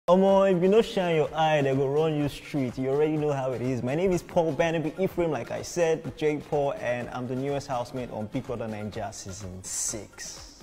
Omo, if you no shine your eye, they go run you street. You already know how it is. My name is Paul Barnaby Ephraim, like I said, Jaypaul, and I'm the newest housemate on Big Brother Ninja Season 6.